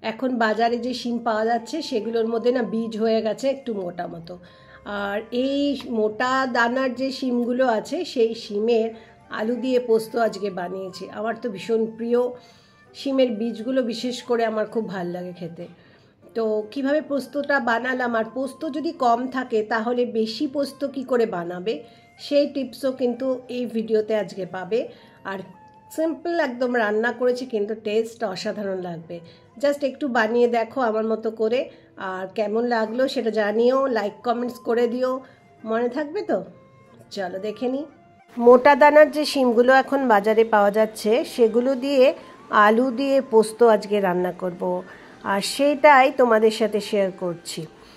এখন বাজারে যে শিম পাওয়া যাচ্ছে সেগুলোর মধ্যে না বীজ হয়ে গেছে একটু মোটা মতো। আর এই মোটা দানার যে শিমগুলো আছে সেই শিমের আলু দিয়ে পোস্ত আজকে বানিয়েছি। আমার তো ভীষণ প্রিয় শিমের বীজগুলো, বিশেষ করে আমার খুব ভাল লাগে খেতে। তো কিভাবে পোস্তটা বানালাম, আর পোস্ত যদি কম থাকে তাহলে বেশি পোস্ত কি করে বানাবে সেই টিপসও কিন্তু এই ভিডিওতে আজকে পাবে। আর সিম্পল একদম রান্না করেছি, কিন্তু টেস্ট অসাধারণ লাগবে। জাস্ট একটু বানিয়ে দেখো আমার মতো করে, আর কেমন লাগলো সেটা জানিও, লাইক কমেন্টস করে দিও, মনে থাকবে তো। চলো দেখে নিই। মোটা দানার যে শিমগুলো এখন বাজারে পাওয়া যাচ্ছে সেগুলো দিয়ে আলু দিয়ে পোস্ত আজকে রান্না করব, আর সেটাই তোমাদের সাথে শেয়ার করছি।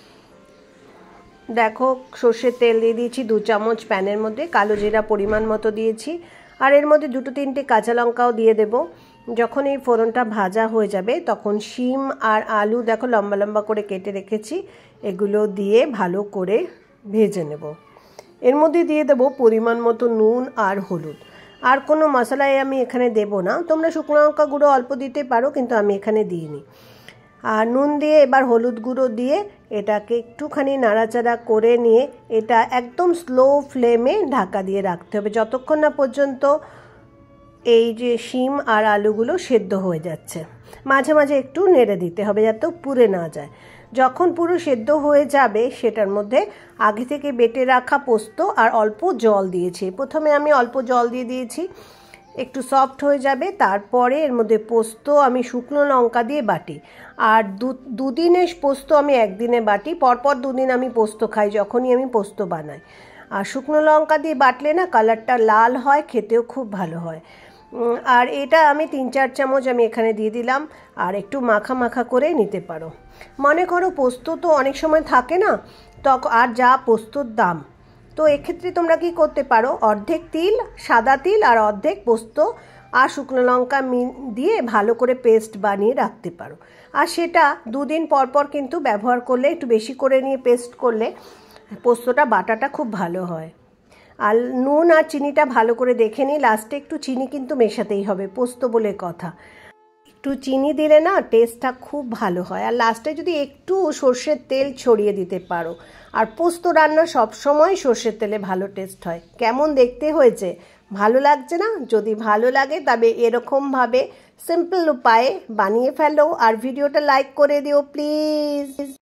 দেখো, সর্ষের তেল দিয়ে দিয়েছি 2 চামচ প্যানের মধ্যে, কালো জিরা পরিমাণ মতো দিয়েছি, আর এর মধ্যে 2-3টে কাঁচা লঙ্কাও দিয়ে দেব। যখন এই ফোড়নটা ভাজা হয়ে যাবে তখন শিম আর আলু দেখো লম্বা লম্বা করে কেটে রেখেছি, এগুলো দিয়ে ভালো করে ভেজে নেব। এর মধ্যে দিয়ে দেব পরিমাণ মতো নুন আর হলুদ। আর কোনো মশলাই আমি এখানে দেব না, তোমরা শুকনো লঙ্কা গুঁড়ো অল্প দিতে পারো, কিন্তু আমি এখানে দিইনি। আর নুন দিয়ে এবার হলুদ গুঁড়ো দিয়ে এটাকে একটুখানি নাড়াচাড়া করে নিয়ে এটা একদম স্লো ফ্লেমে ঢাকা দিয়ে রাখতে হবে যতক্ষণ না পর্যন্ত এই যে শিম আর আলুগুলো সেদ্ধ হয়ে যাচ্ছে। মাঝে মাঝে একটু নেড়ে দিতে হবে যাতে পুড়ে না যায়। যখন পুরো সেদ্ধ হয়ে যাবে সেটার মধ্যে আগে থেকে বেটে রাখা পোস্ত আর অল্প জল দিয়েছি। প্রথমে আমি অল্প জল দিয়ে দিয়েছি, একটু সফট হয়ে যাবে, তারপরে এর মধ্যে পোস্ত আমি শুকনো লঙ্কা দিয়ে বাটি। আর দুদিনের পোস্ত আমি একদিনে বাটি, পরপর 2 দিন আমি পোস্ত খাই যখনই আমি পোস্ত বানাই। আর শুকনো লঙ্কা দিয়ে বাটলে না কালারটা লাল হয়, খেতেও খুব ভালো হয়। আর এটা আমি 3-4 চামচ আমি এখানে দিয়ে দিলাম, আর একটু মাখা মাখা করে নিতে পারো। মনে করো পোস্ত তো অনেক সময় থাকে না, তখন আর যা পোস্তর দাম, তো এক্ষেত্রে তোমরা কি করতে পারো, অর্ধেক তিল, সাদা তিল আর অর্ধেক পোস্ত আর শুকনো লঙ্কা দিয়ে ভালো করে পেস্ট বানিয়ে রাখতে পারো। আর সেটা 2 দিন পর পর কিন্তু ব্যবহার করলে, একটু বেশি করে নিয়ে পেস্ট করলে পোস্তটা বাটাটা খুব ভালো হয়। আর নুন আর চিনিটা ভালো করে দেখে নিই, লাস্টে একটু চিনি কিন্তু মেশাতেই হবে, পোস্ত বলে কথা। একটু চিনি দিলে না টেস্টটা খুব ভালো হয়। আর লাস্টে যদি একটু সর্ষের তেল ছড়িয়ে দিতে পারো। আর পোস্ত রান্না সবসময় সর্ষের তেলে ভালো টেস্ট হয়। কেমন দেখতে হয়েছে, ভালো লাগছে না? যদি ভালো লাগে তবে এরকমভাবে সিম্পল উপায়ে বানিয়ে ফেলো, আর ভিডিওটা লাইক করে দিও প্লিজ।